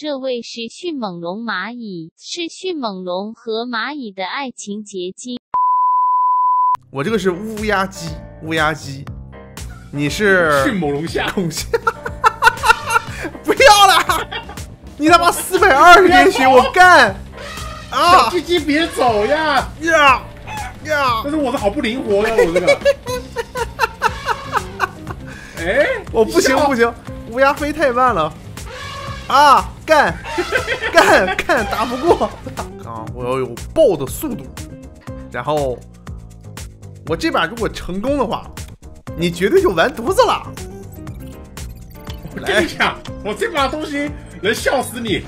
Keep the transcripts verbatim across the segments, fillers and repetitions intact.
这位是迅猛龙蚂蚁，是迅猛龙和蚂蚁的爱情结晶。 我这个是乌鸦鸡，乌鸦鸡，你是迅猛龙虾， 孔虾。不要了，你他妈四百二十点血，我干！啊！ 小鸡鸡别走呀！ 呀呀！ 但是我是好不灵活的，我这个。哎， 我不行不行，乌鸦飞太慢了。啊！干干干，打不过啊！我要有爆的速度，然后我这把如果成功的话，你绝对就完犊子了。 我跟你讲，我这把东西能笑死你。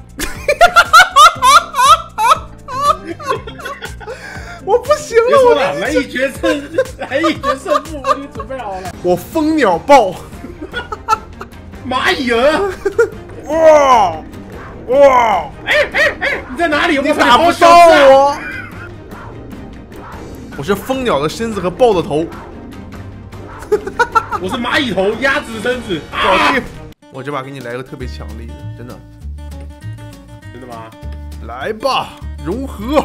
我不行了， 我了，来一决胜，来一决胜负，我已经准备好了。 我蜂鸟爆， 蚂蚁儿， 哇哇！ 哎哎哎，你在哪里？ 你打不到我。我是蜂鸟的身子和豹的头。 我是蚂蚁头，鸭子身子。 搞定！我这把给你来个特别强力的，真的。 真的吗？ 来吧，融合。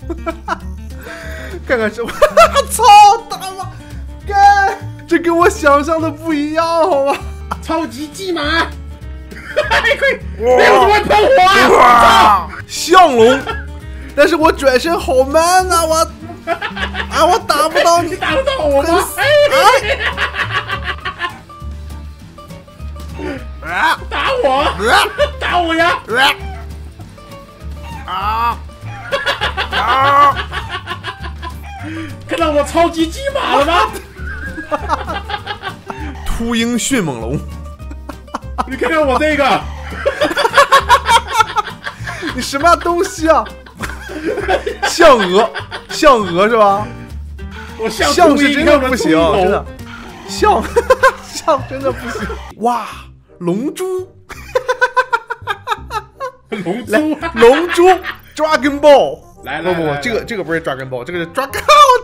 看看这，操他妈！干，这跟我想象的不一样，好吗？ 超级鸡马，快！没有怎么会喷火啊！ 象龙，但是我转身好慢呐、啊，我啊，我打不到你， 你打得到我吗？哎！啊！打我！打我呀！ 啊啊！ 看到我超级鸡马了吗？ 秃鹰迅猛龙， 你看看我这个， 你什么东西啊？象鹅，象鹅是吧？ 我象象是真的不行，真的，象象真的不行。哇，龙珠， 龙珠， 龙珠 ，Dragon Ball。 来来， 不不不，这个这个不是 Dragon Ball， 这个是 Dragon。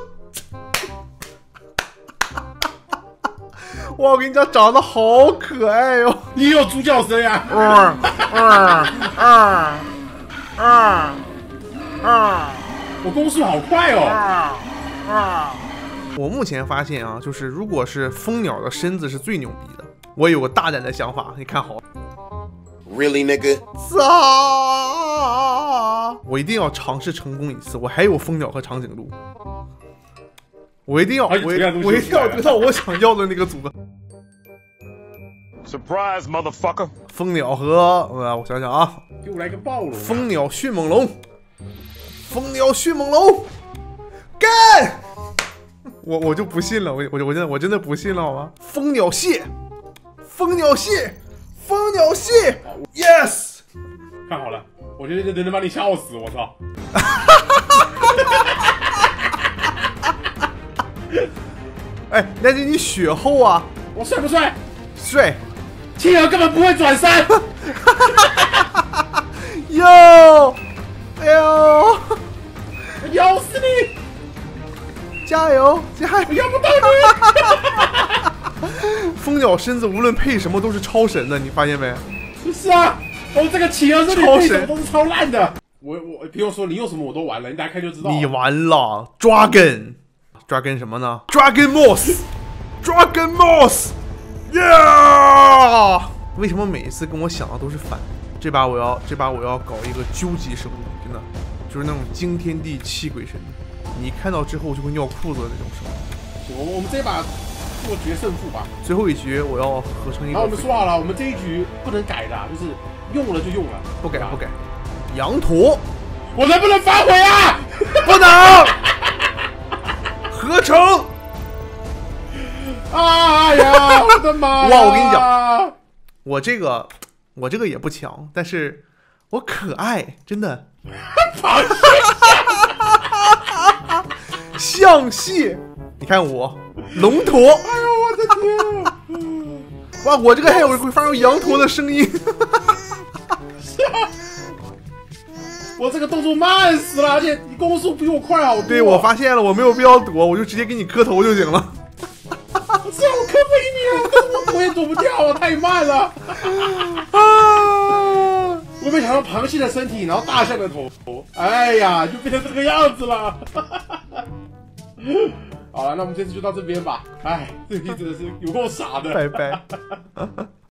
哇，我跟你讲，长得好可爱哟、哦！ 你有猪叫声呀？ 嗯嗯嗯嗯嗯， 我攻速好快哦！ 啊啊！我目前发现啊，就是如果是蜂鸟的身子是最牛逼的。我有个大胆的想法，你看好。 Really, nigga？ 操！我一定要尝试成功一次。我还有蜂鸟和长颈鹿，我一定要，我我一定要得到我想要的那个组合。 Surprise, motherfucker！ 蜂鸟和呃，我想想啊， 给我来个暴龙。 蜂鸟迅猛龙，蜂鸟迅猛龙，干！我我就不信了，我我我真的我真的不信了，好吗？蜂鸟蟹，蜂鸟蟹。蜂鸟蟹 ，yes， 看好了，我觉得这能能把你笑死，我操！ 哎，那是你血厚啊！ 我帅不帅？ 帅！ 企鹅根本不会转身。 哟，哎呦， 咬死你！ 加油，加油！ 我要不到你！ 蜂鸟身子无论配什么都是超神的，你发现没？ 是啊，我这个企鹅这里配什么都是超烂的。我我不用说，你用什么我都玩了，你打开就知道了。 你完了 ，Dragon，Dragon Dragon 什么呢 ？Dragon Moss，Dragon Moss，yeah！ 为什么每一次跟我想的都是反？这把我要，这把我要搞一个究极生物，真的，就是那种惊天地泣鬼神，你看到之后就会尿裤子的那种生物。 我我们这把。做决胜负吧， 最后一局我要合成一个。 然后我们说好了，我们这一局不能改的，就是用了就用了， 不改不改。羊驼， 我能不能反悔啊？ 不能。合成。 哎呀，我的妈！ 哇，我跟你讲，我这个我这个也不强，但是我可爱，真的。 螃蟹，象蟹，你看我。龙驼，哎呦我的天！ 哇，我这个还有会发出羊驼的声音。 是啊，我这个动作慢死了，而且你攻速比我快好多。 对，我发现了，我没有必要躲，我就直接给你磕头就行了。 是啊，我磕不赢你啊，但是我躲也躲不掉啊，太慢了。啊！我没想到螃蟹的身体，然后大象的头，哎呀，就变成这个样子了。好了，那我们这次就到这边吧。哎，这题真的是有够傻的。 拜拜。